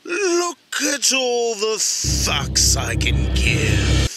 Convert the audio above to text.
Look at all the fucks I can give.